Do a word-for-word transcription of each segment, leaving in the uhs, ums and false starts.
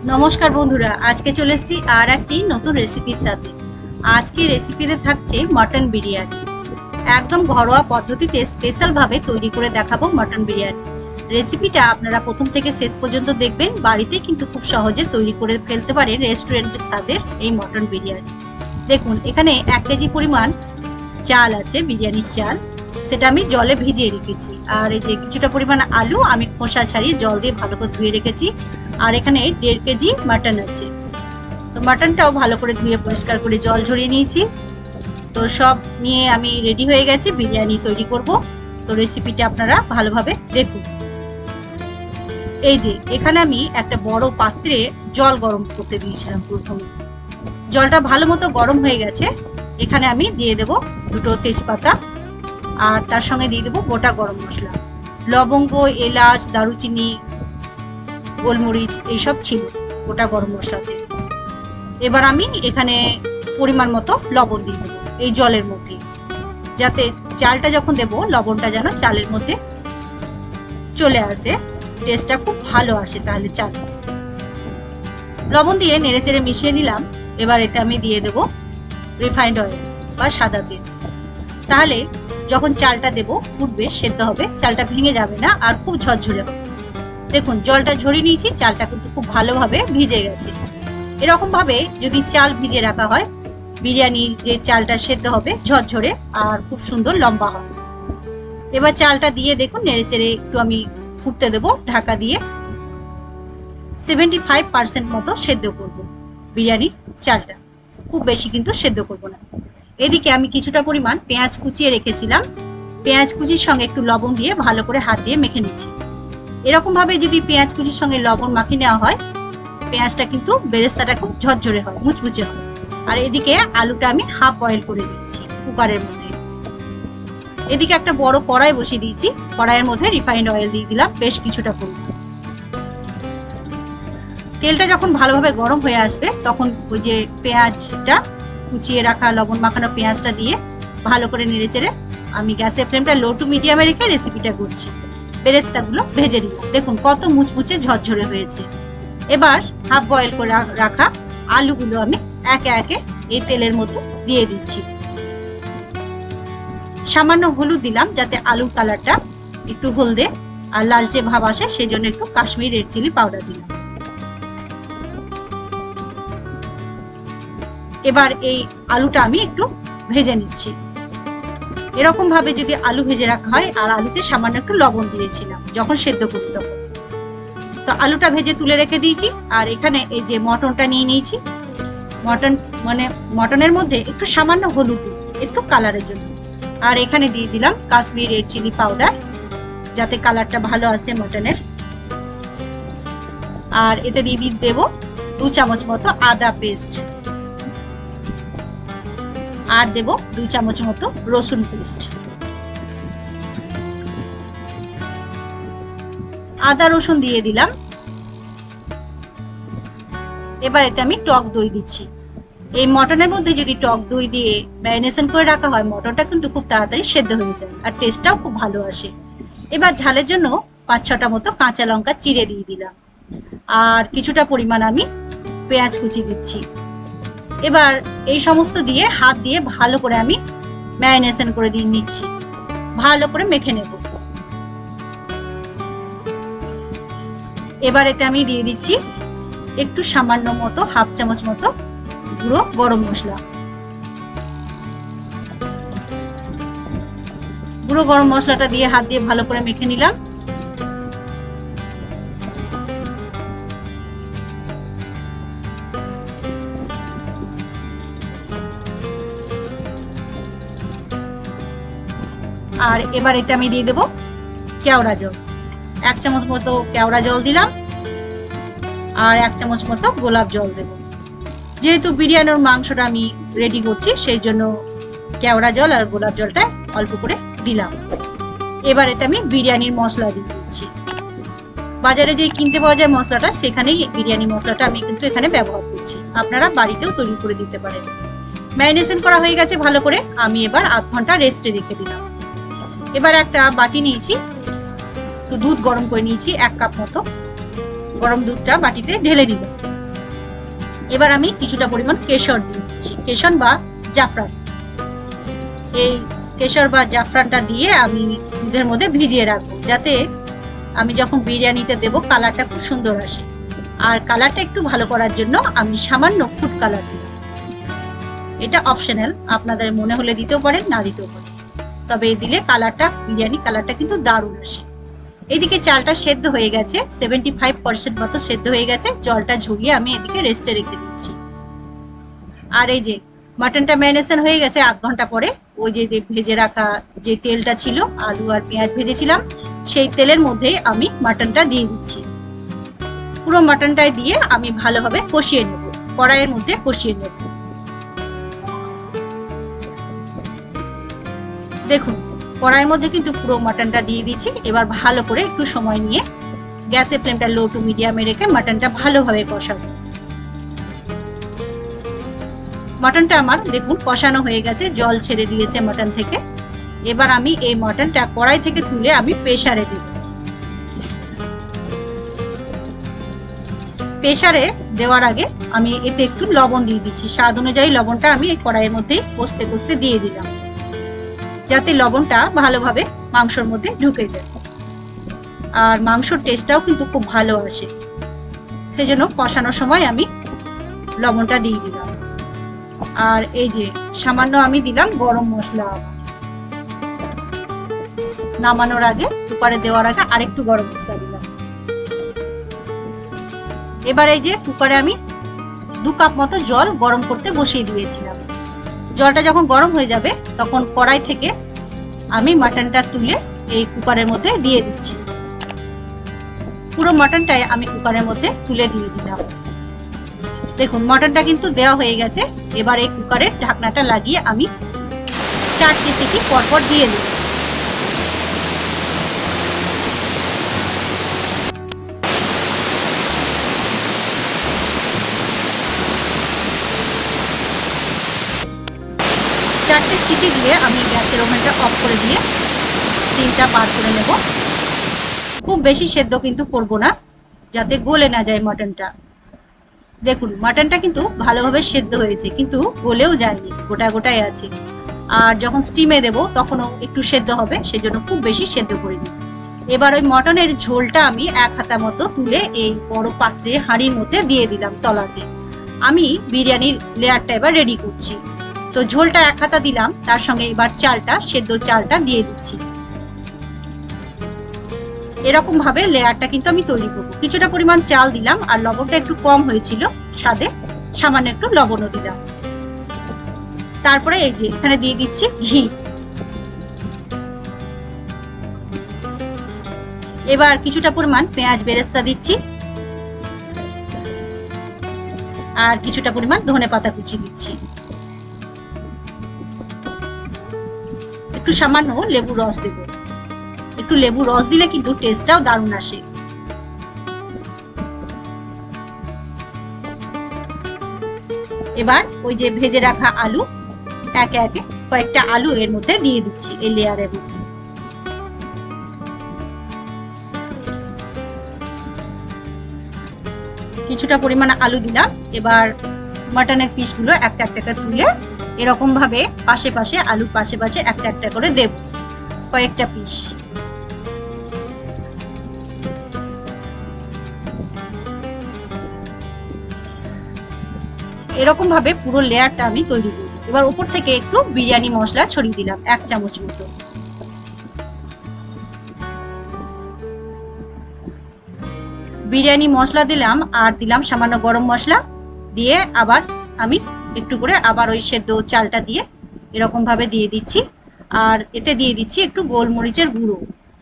নমস্কার বন্ধুরা, আজকে চলে এসেছি আর একটি নতুন রেসিপির সাথে। আজকে রেসিপিতে থাকছে মটন বিরিয়ানি। একদম ঘরোয়া পদ্ধতিতে স্পেশাল ভাবে তৈরি করে দেখাবো মটন বিরিয়ানি। রেসিপিটা আপনারা প্রথম থেকে শেষ পর্যন্ত দেখবেন। বাড়িতে কিন্তু খুব সহজে তৈরি করে ফেলতে পারেন রেস্টুরেন্টের স্বাদের এই মটন বিরিয়ানি। দেখুন, এখানে এক কেজি পরিমাণ চাল আছে, বিরিয়ানির চাল, সেটা আমি জলে ভিজিয়ে রেখেছি। আর এই যে কিছুটা পরিমাণ আলু আমি খোসা ছাড়িয়ে জল দিয়ে ভালো করে ধুয়ে রেখেছি। আর এখানে দেড় কেজি মাটন আছে। তো মাটনটাও ভালো করে ধুয়ে পরিষ্কার করে জল ঝরিয়ে নিয়েছি। তো সব নিয়ে আমি রেডি হয়ে গেছি বিরিয়ানি তৈরি করব। তো রেসিপিটা আপনারা ভালোভাবে দেখুন। এই যে এখানে আমি একটা বড় পাত্রে জল গরম করতে দিয়েছিলাম। প্রথমে জলটা ভালো মতো গরম হয়ে গেছে। এখানে আমি দিয়ে দেব দুটো তেজপাতা, আর তার সঙ্গে দিয়ে দেবো গোটা গরম মশলা, লবঙ্গ, এলাচ, দারুচিনি, গোলমরিচ এইসব ছিল গোটা গরম মশলাতে। এবার আমি এখানে পরিমাণ মতো লবণ দিয়ে দেবো এই জলের মধ্যে, যাতে চালটা যখন দেবো লবণটা যেন চালের মধ্যে চলে আসে, টেস্টটা খুব ভালো আসে। তাহলে চাল লবণ দিয়ে নেড়েচেড়ে মিশিয়ে নিলাম। এবার এতে আমি দিয়ে দেব রিফাইন্ড অয়েল বা সাদা তেল। তাহলে যখন চালটা দেবো ফুটবে, সেদ্ধ হবে, চালটা ভেঙে যাবে না আর খুব ঝরঝরে হবে। দেখুন, জলটা ঝরিয়ে নিয়েছি, চালটা কিন্তু খুব ভালোভাবে ভিজে গেছে। এরকম ভাবে যদি চাল ভিজে রাখা হয়, বিরিয়ানির যে চালটা সেদ্ধ হবে ঝরঝরে আর খুব সুন্দর লম্বা হয়। এবার চালটা দিয়ে দেখুন নেড়েচেড়ে একটু আমি ফুটতে দেবো ঢাকা দিয়ে। সেভেন্টি ফাইভ পার্সেন্ট মতো সেদ্ধ করব বিরিয়ানির চালটা, খুব বেশি কিন্তু সেদ্ধ করব না। এদিকে আমি কিছুটা পরিমাণ পেঁয়াজ কুচিয়ে রেখেছিলাম, পেঁয়াজ কুচির সঙ্গে একটু লবণ দিয়ে ভালো করে হাত দিয়ে মেখে নিচ্ছি। এরকম ভাবে যদি পেঁয়াজ কুচির সঙ্গে লবণ মাখিয়ে নেওয়া হয়, পেঁয়াজটা কিন্তু বেরেস্তাটা খুব ঝরঝরে হয়, মুচমুচে হয়। আর এদিকে আলুটা আমি হাফ বয়েল করে দিচ্ছি কুকারের মধ্যে। এদিকে একটা বড় কড়াই বসিয়ে দিয়েছি, কড়াইয়ের মধ্যে রিফাইন্ড অয়েল দিয়ে দিলাম বেশ কিছুটা পরিমাণ। তেলটা যখন ভালোভাবে গরম হয়ে আসবে, তখন ওই যে পেঁয়াজটা কুচিয়ে রাখা লবণ মাখানো পেঁয়াজটা দিয়ে ভালো করে নেড়েচেড়ে আমি গ্যাসের ফ্লেমটা লো টু মিডিয়ামে রেখে রেসিপিটা করছি। বেরেস্তাগুলো ভেজে নিলাম, দেখুন কত মুচমুচে ঝরঝরে হয়েছে। এবার হাফ বয়েল করে রাখা আলুগুলো আমি একে একে এই তেলের মধ্যে দিয়ে দিচ্ছি। সামান্য হলুদ দিলাম যাতে আলুর কালারটা একটু হলদে আর লালচে ভাব আসে, সেই জন্য একটু কাশ্মীরি রেড চিলি পাউডার দিলাম। এবার এই আলুটা আমি একটু ভেজে নিচ্ছি। এরকম ভাবে যদি আলু ভেজে রাখা হয়, আর আলুতে সামান্য একটু লবণ দিয়েছিলাম যখন সেদ্ধ করতে, তখন তো আলুটা ভেজে তুলে রেখে দিয়েছি। আর এখানে এই যে মটনটা নিয়ে নিয়েছি, মটন মানে মটনের মধ্যে একটু সামান্য হলুদ দিই একটু কালারের জন্য। আর এখানে দিয়ে দিলাম কাশ্মীরি রেড চিলি পাউডার, যাতে কালারটা ভালো আসে মটনের। আর এতে দিয়ে দিয়ে দেবো দু চামচ মতো আদা পেস্ট, আর দেব দুই চামচ মতো রসুন পেস্ট। আদা রসুন দিয়ে দিলাম। এবার এতে আমি টক দই দিচ্ছি। এই মটনের মধ্যে যদি টক দই দিয়ে ম্যারিনেশন করে রাখা হয়, মটনটা কিন্তু খুব তাড়াতাড়ি সেদ্ধ হয়ে যায় আর টেস্টটাও খুব ভালো আসে। এবার ঝালের জন্য পাঁচ ছটা মতো কাঁচা লঙ্কা চিড়ে দিয়ে দিলাম, আর কিছুটা পরিমাণ আমি পেঁয়াজ কুচি দিচ্ছি। এবার এই সমস্ত দিয়ে হাত দিয়ে ভালো করে আমি ম্যারিনেশন করে দিয়ে নিচ্ছি, ভালো করে মেখে নেব। এবার এতে আমি দিয়ে দিচ্ছি একটু সামান্য মতো হাফ চামচ মতো গুঁড়ো গরম মশলা। গুঁড়ো গরম মশলাটা দিয়ে হাত দিয়ে ভালো করে মেখে নিলাম। আর এবার এতে আমি দিয়ে দেবো কেওড়া জল, এক চামচ মতো কেওড়া জল দিলাম, আর এক চামচ মতো গোলাপ জল দেব। যেহেতু বিরিয়ানির মাংসটা আমি রেডি করছি, সেই জন্য কেওড়া জল আর গোলাপ জলটা অল্প করে দিলাম। এবার এতে আমি বিরিয়ানির মশলা দিয়ে দিচ্ছি। বাজারে যে কিনতে পাওয়া যায় মশলাটা, সেখানেই বিরিয়ানি মশলাটা আমি কিন্তু এখানে ব্যবহার করছি। আপনারা বাড়িতেও তৈরি করে দিতে পারেন। ম্যারিনেশন করা হয়ে গেছে ভালো করে, আমি এবার আধ ঘন্টা রেস্টে রেখে দিলাম। এবার একটা বাটি নিয়েছি, একটু দুধ গরম করে নিয়েছি, এক কাপ মতো। গরম দুধটা বাটিতে ঢেলে নিলাম। এবার আমি কিছুটা পরিমাণ কেশর দিয়ে দিচ্ছি, কেশর বা জাফরান। এই কেশর বা জাফরানটা দিয়ে আমি দুধের মধ্যে ভিজিয়ে রাখবো, যাতে আমি যখন বিরিয়ানিতে দেবো কালারটা খুব সুন্দর আসে। আর কালারটা একটু ভালো করার জন্য আমি সামান্য ফুড কালার দিই। এটা অপশনাল, আপনাদের মনে হলে দিতেও পারেন, না দিতেও পারেন, তবে দিলে কালারটা, বিরিয়ানি কালারটা কিন্তু দারুণ আসে। এদিকে চালটা সেদ্ধ হয়ে গেছে, সেভেন্টি ফাইভ পার্সেন্ট মতো সেদ্ধ হয়ে গেছে। জলটা ঝরিয়ে আমি এদিকে রেস্টে রেখে দিচ্ছি। আর এই যে মাটনটা ম্যারিনেশন হয়ে গেছে আধ ঘন্টা পরে, ওই যে ভেজে রাখা যে তেলটা ছিল, আলু আর পেঁয়াজ ভেজেছিলাম, সেই তেলের মধ্যে আমি মাটনটা দিয়ে দিচ্ছি। পুরো মাটনটাই দিয়ে আমি ভালোভাবে কষিয়ে নেব, কড়াইয়ের মধ্যে কষিয়ে নেব। দেখুন কড়াইয়ের মধ্যে কিন্তু পুরো মাটনটা দিয়ে দিচ্ছি। এবার ভালো করে একটু সময় নিয়ে গ্যাসের ফ্লেমটা লো টু মিডিয়ামে রেখে মাটনটা ভালোভাবে কষাবো। মাটনটা আমার দেখুন কষানো হয়ে গেছে, জল ছেড়ে দিয়েছে মাটন থেকে। এবার আমি এই মাটনটা কড়াই থেকে তুলে আমি প্রেসারে দেব। প্রেসারে দেওয়ার আগে আমি এতে একটু লবণ দিয়ে দিচ্ছি, স্বাদ অনুযায়ী লবণটা আমি এই কড়াইয়ের মধ্যে কষতে কষতে দিয়ে দিলাম, যাতে লবণটা ভালোভাবে মাংসর মধ্যে ঢুকে যায়। আর মাংসর টেস্টটাও কিন্তু খুব ভালো আসে, সেজন্য কষানোর সময় আমি লবণটা দিয়ে দিলাম। আর এই যে সামান্য আমি দিলাম গরম মশলা, নামানোর আগে, কুকারে দেওয়ার আগে আরেকটু গরম মশলা দিলাম। এবার এই যে কুকারে আমি দু কাপ মতো জল গরম করতে বসিয়ে দিয়েছিলাম। জলটা যখন গরম হয়ে যাবে তখন কড়াই থেকে আমি মাটনটা তুলে এই কুকারের মধ্যে দিয়ে দিচ্ছি। পুরো মাটনটাই আমি কুকারের মধ্যে তুলে দিয়ে দিলাম। দেখুন মাটনটা কিন্তু দেওয়া হয়ে গেছে। এবার এই কুকারের ঢাকনাটা লাগিয়ে আমি চারটে সিটি পরপর দিয়ে দিই। চারটে সিটি দিয়ে আমি গ্যাসের ওভেনটা অফ করে দিয়ে স্টিমটা বার করে নেব। খুব বেশি সেদ্ধ কিন্তু করবো না, যাতে গলে না যায় মাটনটা। দেখুন মাটনটা কিন্তু ভালোভাবে সেদ্ধ হয়েছে, কিন্তু গলেও যায়নি, গোটা গোটাই আছে। আর যখন স্টিমে দেব তখনও একটু সেদ্ধ হবে, সেজন্য খুব বেশি সেদ্ধ করিনি। এবার ওই মটনের ঝোলটা আমি এক হাতা মতো তুলে এই বড় পাত্রে হাঁড়ির মধ্যে দিয়ে দিলাম তলাতে। আমি বিরিয়ানির লেয়ারটা এবার রেডি করছি। তো ঝোলটা এক হাতা দিলাম, তার সঙ্গে এবার চালটা, সেদ্ধ চালটা দিয়ে দিচ্ছি। এরকম ভাবে লেয়ারটা কিন্তু আমি তৈরি করবো। কিছুটা পরিমাণ চাল দিলাম, আর লবণটা একটু কম হয়েছিল স্বাদে, সামান্য একটু লবণও দিলাম। তারপরে এই যে এখানে দিয়ে দিচ্ছি ঘি। এবার কিছুটা পরিমাণ পেঁয়াজ বেরেস্তা দিচ্ছি, আর কিছুটা পরিমাণ ধনেপাতা কুচি দিচ্ছি। একটু সামান্য লেবু রস দেব, একটু লেবু রস দিলে কিন্তু টেস্টটাও দারুণ আসে। এবার ওই যে ভেজে রাখা আলু, একে একে কয়েকটা আলু এর মধ্যে দিয়ে দিচ্ছি এই লেয়ারের মধ্যে। কিছুটা পরিমাণ আলু দিলাম। এবার মাটনের পিসগুলো একটা একটা তুলে এরকম ভাবে পাশে পাশে, আলুর পাশে পাশে একটা একটা করে দেব, কয়েকটা পিস। এরকম ভাবে পুরো লেয়ারটা আমি তৈরি করব। এবার উপর থেকে একটু বিরিয়ানি মশলা ছড়িয়ে দিলাম, এক চামচ মতো। বিরিয়ানি মশলা দিলাম, আর দিলাম সামান্য গরম মশলা দিয়ে, আবার আমি একটু করে আবার ওই সেদ্ধ চালটা দিয়ে এরকম ভাবে দিয়ে দিচ্ছি। আর এতে দিয়ে দিচ্ছি একটু গোলমরিচের গুঁড়ো।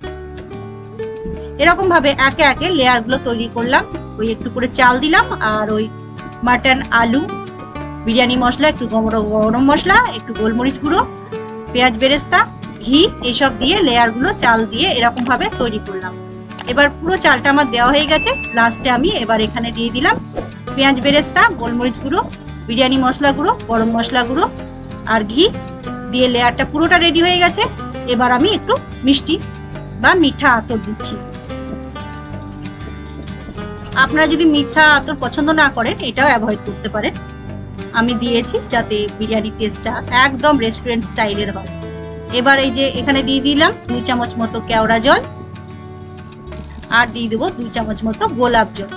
এরকম ভাবে একে একে লেয়ার গুলো তৈরি করলাম। ওই একটু করে চাল দিলাম, আর ওই মাটন, আলু, বিরিয়ানি মশলা, একটু গরম মশলা, একটু গোলমরিচ গুঁড়ো, পেঁয়াজ বেরেস্তা, ঘি, এইসব দিয়ে লেয়ার গুলো চাল দিয়ে এরকম ভাবে তৈরি করলাম। এবার পুরো চালটা আমার দেওয়া হয়ে গেছে। লাস্টে আমি এবার এখানে দিয়ে দিলাম পেঁয়াজ বেরেস্তা, গোলমরিচ গুঁড়ো, বিরিয়ানি মশলা গুঁড়ো, গরম মশলা গুঁড়ো আর ঘি দিয়ে লেয়ারটা পুরোটা রেডি হয়ে গেছে। এবার আমি একটু মিষ্টি বা মিঠা আতর দিচ্ছি। আপনারা যদি মিঠা আতর পছন্দ না করেন এটাও অ্যাভয়েড করতে পারেন। আমি দিয়েছি যাতে বিরিয়ানির টেস্টটা একদম রেস্টুরেন্ট স্টাইলের হয়। এবার এই যে এখানে দিয়ে দিলাম দুই চামচ মতো কেওড়া জল, আর দিয়ে দেবো দুই চামচ মতো গোলাপ জল।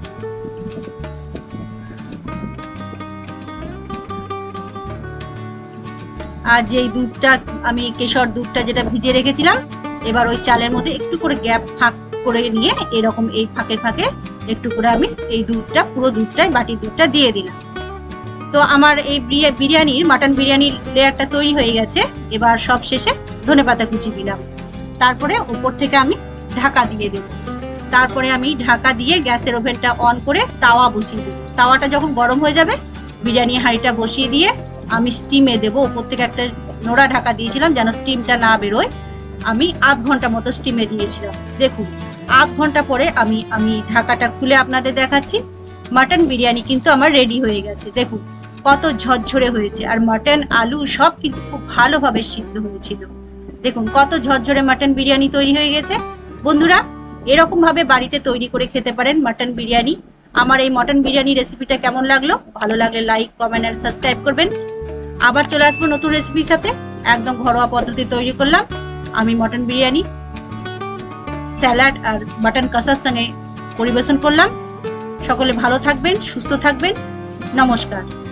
আর যে দুধটা আমি কেশর দুধটা যেটা ভিজিয়ে রেখেছিলাম, এবার ওই চালের মধ্যে একটু করে গ্যাপ ফাঁক করে নিয়ে এরকম এই ফাঁকে ফাঁকে একটু করে আমি এই দুধটা পুরো দুধটাই বাটির দুধটা দিয়ে দিলাম। তো আমার এই বিরিয়ানির মাটন বিরিয়ানির লেয়ারটা তৈরি হয়ে গেছে। এবার সব শেষে ধনেপাতা কুচি দিলাম, তারপরে উপর থেকে আমি ঢাকা দিয়ে দেব। তারপরে আমি ঢাকা দিয়ে গ্যাসের ওভেনটা অন করে তাওয়া বসিয়ে দেবো। তাওয়াটা যখন গরম হয়ে যাবে বিরিয়ানি হাঁড়িটা বসিয়ে দিয়ে আমি স্টিমে দেবো। উপর থেকে একটা নোড়া ঢাকা দিয়েছিলাম যেন স্টিমটা না বেরোয়। আমি আধ ঘন্টা মতো স্টিমে দিয়েছিলাম। দেখুন আধ ঘন্টা পরে আমি আমি ঢাকাটা খুলে আপনাদের দেখাচ্ছি। মাটন বিরিয়ানি কিন্তু আমার রেডি হয়ে গেছে। দেখুন কত ঝরঝরে হয়েছে, আর মাটন আলু সব কিন্তু খুব ভালোভাবে সিদ্ধ হয়েছিল। দেখুন কত ঝরঝরে মাটন বিরিয়ানি তৈরি হয়ে গেছে। বন্ধুরা এরকম ভাবে বাড়িতে তৈরি করে খেতে পারেন মাটন বিরিয়ানি। আমার এই মাটন বিরিয়ানি রেসিপিটা কেমন লাগলো? ভালো লাগলে লাইক, কমেন্ট আর সাবস্ক্রাইব করবেন। আবার চলে আসবো নতুন রেসিপির সাথে। একদম ঘরোয়া পদ্ধতি তৈরি করলাম আমি মটন বিরিয়ানি, স্যালাড আর মাটন কষার সঙ্গে পরিবেশন করলাম। সকলে ভালো থাকবেন, সুস্থ থাকবেন। নমস্কার।